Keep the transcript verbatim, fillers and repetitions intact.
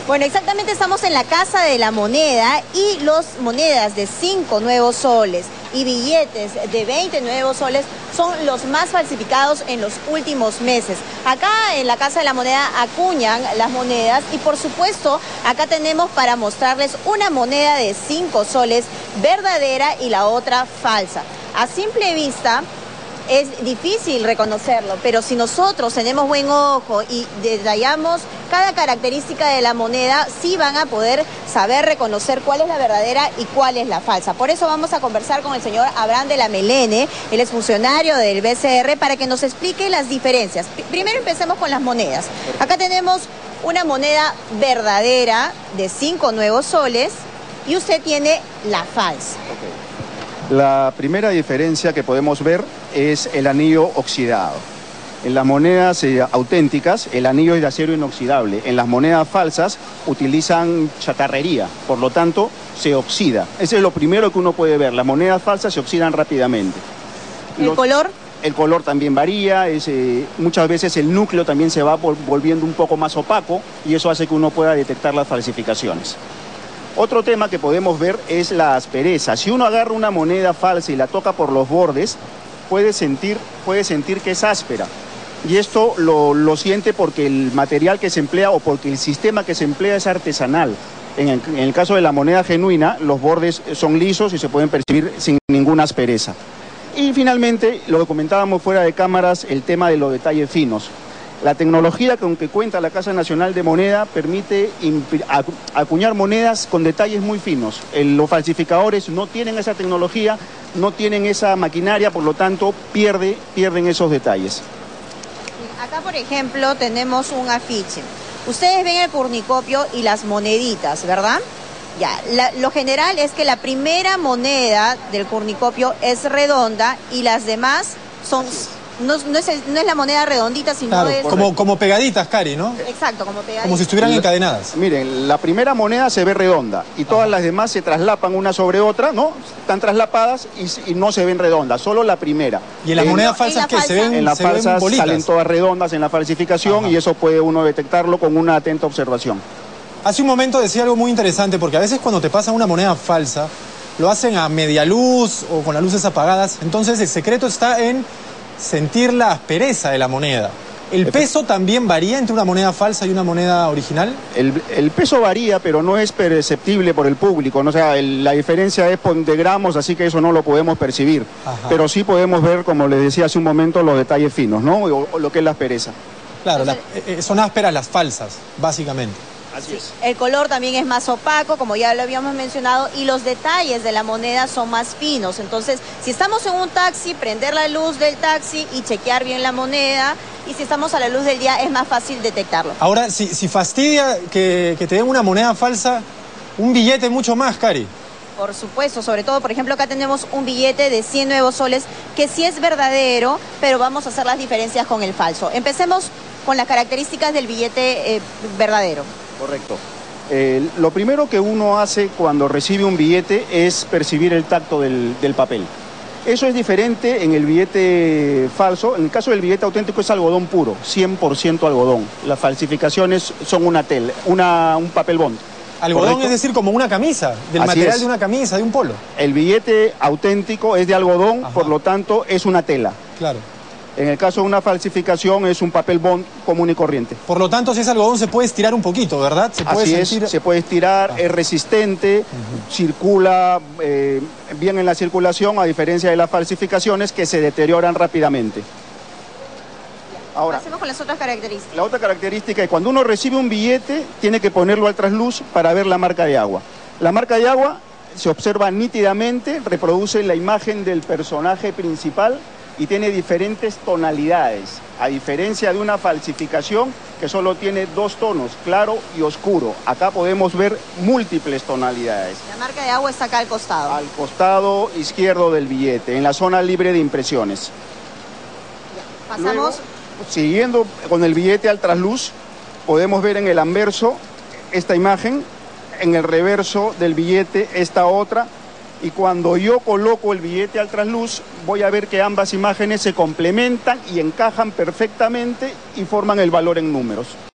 Bueno, exactamente estamos en la Casa de la Moneda y las monedas de cinco nuevos soles y billetes de veinte nuevos soles son los más falsificados en los últimos meses. Acá en la Casa de la Moneda acuñan las monedas y por supuesto acá tenemos para mostrarles una moneda de cinco soles verdadera y la otra falsa. A simple vista es difícil reconocerlo, pero si nosotros tenemos buen ojo y detallamos cada característica de la moneda, sí van a poder saber reconocer cuál es la verdadera y cuál es la falsa. Por eso vamos a conversar con el señor Abraham de la Melene, él es funcionario del B C R, para que nos explique las diferencias. Primero empecemos con las monedas. Acá tenemos una moneda verdadera de cinco nuevos soles y usted tiene la falsa. Okay. La primera diferencia que podemos ver es el anillo oxidado. En las monedas eh, auténticas, el anillo es de acero inoxidable. En las monedas falsas utilizan chatarrería, por lo tanto, se oxida. Ese es lo primero que uno puede ver. Las monedas falsas se oxidan rápidamente. ¿El Los, color? El color también varía. Es, eh, muchas veces el núcleo también se va volviendo un poco más opaco y eso hace que uno pueda detectar las falsificaciones. Otro tema que podemos ver es la aspereza. Si uno agarra una moneda falsa y la toca por los bordes, puede sentir, puede sentir que es áspera. Y esto lo, lo siente porque el material que se emplea o porque el sistema que se emplea es artesanal. En el, en el caso de la moneda genuina, los bordes son lisos y se pueden percibir sin ninguna aspereza. Y finalmente, lo que comentábamos fuera de cámaras, el tema de los detalles finos. La tecnología con que cuenta la Casa Nacional de Moneda permite acuñar monedas con detalles muy finos. El, los falsificadores no tienen esa tecnología, no tienen esa maquinaria, por lo tanto pierde, pierden esos detalles. Acá, por ejemplo, tenemos un afiche. Ustedes ven el cornucopio y las moneditas, ¿verdad? Ya, la, lo general es que la primera moneda del cornucopio es redonda y las demás son... No, no, es el, no es la moneda redondita, sino claro, es... Como, como pegaditas, Cari, ¿no? Exacto, como pegaditas. Como si estuvieran encadenadas. Miren, la primera moneda se ve redonda y todas Ajá. las demás se traslapan una sobre otra, ¿no? Están traslapadas y, y no se ven redondas, solo la primera. ¿Y en las en, monedas falsas qué? ¿Se ven En las se falsas ven salen todas redondas en la falsificación Ajá. y eso puede uno detectarlo con una atenta observación. Hace un momento decía algo muy interesante, porque a veces cuando te pasa una moneda falsa, lo hacen a media luz o con las luces apagadas, entonces el secreto está en sentir la aspereza de la moneda. ¿El peso también varía entre una moneda falsa y una moneda original? El, el peso varía, pero no es perceptible por el público, ¿no? O sea, el, la diferencia es de gramos, así que eso no lo podemos percibir. Ajá. Pero sí podemos ver, como les decía hace un momento, los detalles finos, ¿no? O, o lo que es la aspereza. Claro, la, eh, son ásperas las falsas, básicamente. Así es. El color también es más opaco, como ya lo habíamos mencionado, y los detalles de la moneda son más finos. Entonces, si estamos en un taxi, prender la luz del taxi y chequear bien la moneda, y si estamos a la luz del día es más fácil detectarlo. Ahora, si, si fastidia que, que te den una moneda falsa, un billete mucho más, Cari. Por supuesto, sobre todo, por ejemplo, acá tenemos un billete de cien nuevos soles que sí es verdadero, pero vamos a hacer las diferencias con el falso. Empecemos con las características del billete eh, verdadero. Correcto. Eh, lo primero que uno hace cuando recibe un billete es percibir el tacto del, del papel. Eso es diferente en el billete falso. En el caso del billete auténtico es algodón puro, cien por ciento algodón. Las falsificaciones son una tela, una, un papel bond. Algodón, ¿correcto? Es decir, como una camisa, del Así material es. de una camisa, de un polo. El billete auténtico es de algodón, Ajá. por lo tanto es una tela. Claro. En el caso de una falsificación es un papel bond común y corriente. Por lo tanto, si es algodón se puede estirar un poquito, ¿verdad? Se puede Así sentir... es, se puede estirar, ah. es resistente, uh-huh. circula eh, bien en la circulación, a diferencia de las falsificaciones que se deterioran rápidamente. Ahora, pasemos con las otras características. La otra característica es cuando uno recibe un billete, tiene que ponerlo al trasluz para ver la marca de agua. La marca de agua se observa nítidamente, reproduce la imagen del personaje principal y tiene diferentes tonalidades, a diferencia de una falsificación que solo tiene dos tonos, claro y oscuro. Acá podemos ver múltiples tonalidades. La marca de agua está acá al costado. Al costado izquierdo del billete, en la zona libre de impresiones. Ya, pasamos... Luego, siguiendo con el billete al trasluz, podemos ver en el anverso esta imagen, en el reverso del billete esta otra, y cuando yo coloco el billete al trasluz voy a ver que ambas imágenes se complementan y encajan perfectamente y forman el valor en números.